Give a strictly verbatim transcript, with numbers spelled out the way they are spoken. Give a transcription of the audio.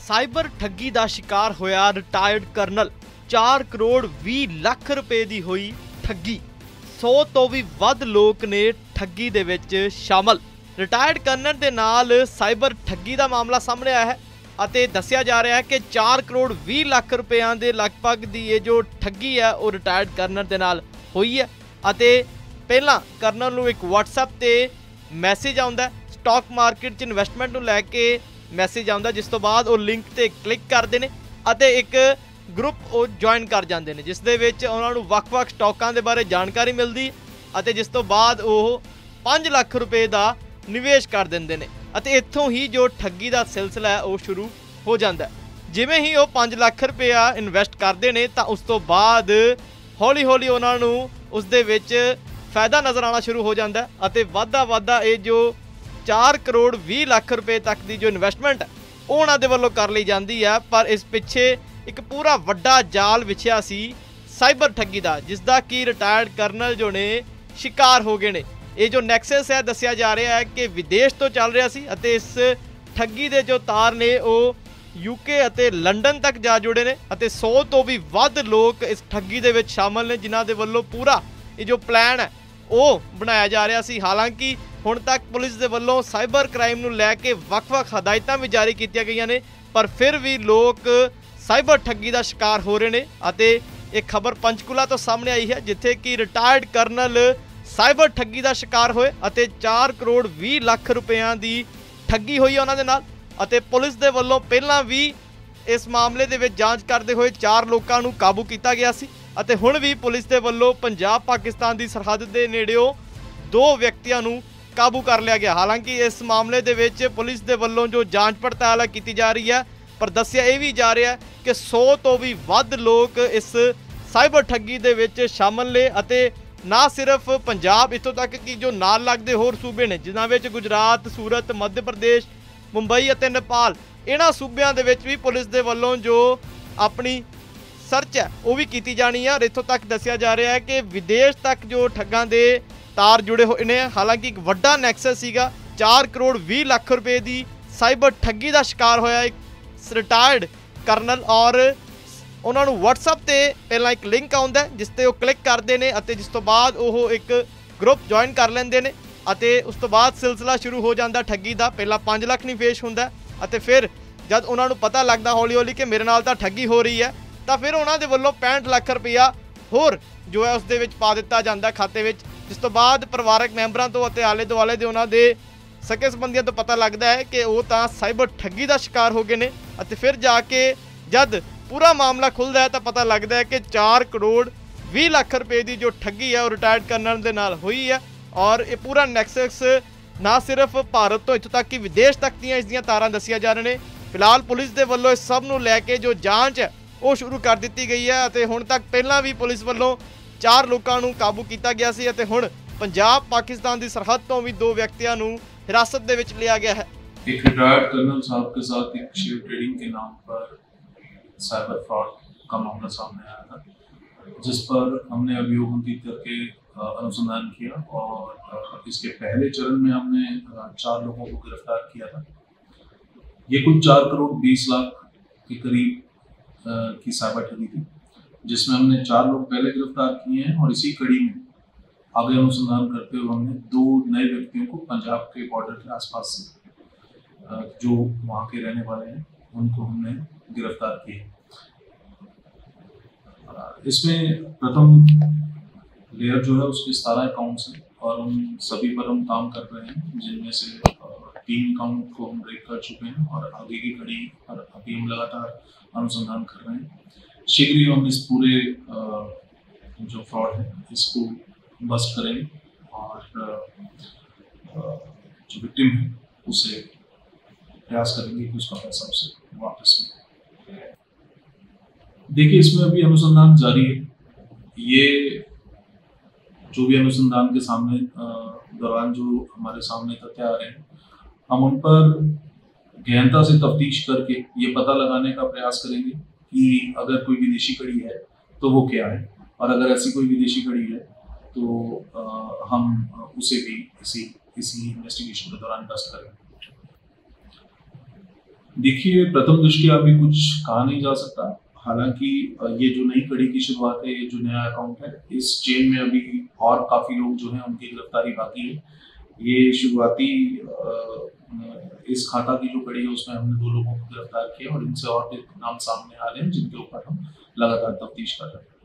Cyber ठगी का शिकार होया रिटायर्ड करनल। चार करोड़ भी लख रुपए की हुई ठगी। सौ तो भी वध लोग ने ठगी दे विच शामिल। रिटायर्ड करनल के नाल साइबर ठगी का मामला सामने आया है ਅਤੇ ਦੱਸਿਆ जा रहा है कि चार करोड़ भी लख रुपया के लगभग की ये जो ठगी है वो रिटायर्ड करनल के नाल हुई है। ਅਤੇ ਪਹਿਲਾਂ ਕਰਨਲ ਨੂੰ एक WhatsApp ਤੇ मैसेज आता है, स्टॉक मार्केट च इन्वेस्टमेंट ਨੂੰ ਲੈ ਕੇ मैसेज आता, जिस तो बाद वो लिंक ते क्लिक करते हैं ਅਤੇ एक ग्रुप वो ज्वाइन कर जाते हैं, जिस दे विच उन्हां नूं ਵੱਖ-ਵੱਖ स्टॉकां दे बारे जानकारी मिलती ਅਤੇ जिस तो बाद वो पाँच लाख रुपए का निवेश कर देंगे ने ਅਤੇ इत्थों ही जो ठगी का सिलसिला है वो शुरू हो जाता है। जिवें ही वो पाँच लाख रुपया इन्वेस्ट करते हैं तो उस तो बाद हौली हौली उन्हां नूं उस दे विच फायदा नज़र आना शुरू हो जाता है ਅਤੇ वाधा वाधा ये जो चार करोड़ भी लख रुपए तक की जो इन्वेस्टमेंट है वो उन्हां दे वल्लों कर ली जाती है। पर इस पिछे एक पूरा वड्डा जाल विछिया सी साइबर ठगी का, जिसका कि रिटायर्ड करनल जो ने शिकार हो गए ने। ये जो नैक्सस है दसिया जा रहा है कि विदेश तो चल रहा सी ਅਤੇ इस ठगी के जो तार ने वो यूके ਅਤੇ लंडन तक जा जुड़े ने ਅਤੇ सौ तो भी वध लोग इस ठगी दे विच शामिल ने, जिन्हां दे वल्लों पूरा ये जो प्लान है वो बनाया जा रहा सी। हालांकि हुण तक पुलिस दे वल्लों साइबर क्राइम नूं लैके वख-वख हदायतां भी जारी कीतियां गईयां ने, पर फिर भी लोग साइबर ठगी का शिकार हो रहे हैं। ਅਤੇ एक खबर पंचकूला तो सामने आई है, जिथे कि रिटायर्ड करनल साइबर ठगी का शिकार होए ਅਤੇ चार करोड़ भी लख रुपया की ठगी हुई है उन्हां दे नाल। ਅਤੇ पुलिस दे वल्लों पहलां भी इस मामले दे विच जांच करते हुए चार लोगों को काबू किया गया सी ਅਤੇ हुण भी पुलिस दे वल्लों पंजाब पाकिस्तान की सरहद के नेड़ियों दो व्यक्तियों को काबू कर लिया गया। हालांकि इस मामले दे विच पुलिस दे वल्लों जो जांच पड़ताल की जा रही है, पर दस्सिया यह भी जा रहा है कि सौ तो भी वध लोग इस साइबर ठगी दे विच शामिल ने ਅਤੇ ना सिर्फ पंजाब, इत्थों तक कि जो नाल लगदे होर सूबे ने जिन्हां विच गुजरात, सूरत, मध्य प्रदेश, मुंबई ਅਤੇ नेपाल, इन्हां सूबियां दे विच भी पुलिस दे वल्लों जो अपनी सर्च है वो भी की जानी है। और इत्थों तक दसिया जा रहा है कि विदेश तक जो ठगां दे तार जुड़े हुए ने। हालांकि एक वड्डा नैक्सस सीगा, चार करोड़ भी लख रुपए की साइबर ठगी का शिकार होया एक रिटायर्ड करनल। और उन्होंने WhatsApp ते पहला एक लिंक आता है, जिस ते वो क्लिक करते हैं ਅਤੇ जिस तो बाद वो एक ग्रुप ज्वाइन कर लेंगे ने ਅਤੇ उस तो बाद सिलसिला शुरू हो जाता ठगी का। पहला पाँच लाख निवेश होंदा ਅਤੇ फिर जब उन्होंने पता लगता हौली हौली कि मेरे नाल तां ठगी हो रही है, तो फिर उन्होंने वल्लों पैंठ लाख रुपया होर जो है उसदे विच पा दिता जाता खाते विच, जिस तो बाद परिवारक मैंबरां तो ਅਤੇ आले दुआले दे उन्हां दे सके संबंधियों तो पता लगता है कि वो तां साइबर ठगी का शिकार हो गए ने। ਅਤੇ फिर जाके जब पूरा मामला खुलता है तो पता लगता है कि चार करोड़ भी लख रुपए की जो ठगी है वो रिटायर्ड करनल के नाल हुई है। और ये पूरा नैक्सस ना सिर्फ भारत तो इत्थों तक कि विदेश तक दियां इसदियां तारां दसिया जा रहे हैं। फिलहाल पुलिस के वल्लों इस सब नूं लैके जो जांच है वो शुरू कर दी गई है ਅਤੇ हुण तक पहलां भी पुलिस वल्लों चार लोगों को काबू किया गया सी ਅਤੇ हुण पंजाब पाकिस्तान की सरहद तो भी दो व्यक्तियों को हिरासत दे विच लिया गया है। एक रिटायर्ड कर्नल साहब के साथ एक शेयर ट्रेडिंग के नाम पर साइबर फ्रॉड का मामला सामने आया था, जिस पर हमने अभियोग अंकित करके अनुसंधान किया और इसके पहले चरण में हमने चार लोगों को गिरफ्तार किया था। ये कुल चार करोड़ बीस लाख के करीब की साइबर ठगी थी, जिसमें हमने चार लोग पहले गिरफ्तार किए हैं और इसी कड़ी में आगे अनुसंधान करते हुए हमने दो नए व्यक्तियों को पंजाब के बॉर्डर के आसपास से जो वहाँ के रहने वाले हैं उनको हमने गिरफ्तार किए। इसमें प्रथम लेयर जो है उसके सतारह अकाउंट्स हैं और उन सभी पर हम काम कर रहे हैं, जिनमें से तीन अकाउंट को हम ब्रेक कर चुके हैं और आगे की कड़ी पर अभी हम लगातार अनुसंधान कर रहे हैं। शीघ्र ही हम इस पूरे जो फ्रॉड है इसको बस्ट करेंगे और जो विक्टिम है उसे प्रयास करेंगे कि उसका पैसा उसे वापस मिले। देखिए, इसमें अभी अनुसंधान जारी है। ये जो भी अनुसंधान के सामने दौरान जो हमारे सामने तथ्य आ रहे हैं, हम उन पर गहनता से तफ्तीश करके ये पता लगाने का प्रयास करेंगे कि अगर कोई विदेशी कड़ी है तो वो क्या है, और अगर ऐसी कोई विदेशी कड़ी है तो आ, हम उसे भी इसी इसी इन्वेस्टिगेशन के दौरान बस्ट करेंगे। देखिए, प्रथम दृष्टया अभी कुछ कहा नहीं जा सकता। हालांकि ये जो नई कड़ी की शुरुआत है, ये जो नया अकाउंट है, इस चेन में अभी और काफी लोग जो हैं उनकी गिरफ्तारी बाकी है। ये शुरुआती इस खाता की जो कड़ी है उसमें हमने दो लोगों को गिरफ्तार किया और इनसे और भी नाम सामने आ रहे हैं जिनके ऊपर हम लगातार तफ्तीश कर रहे हैं।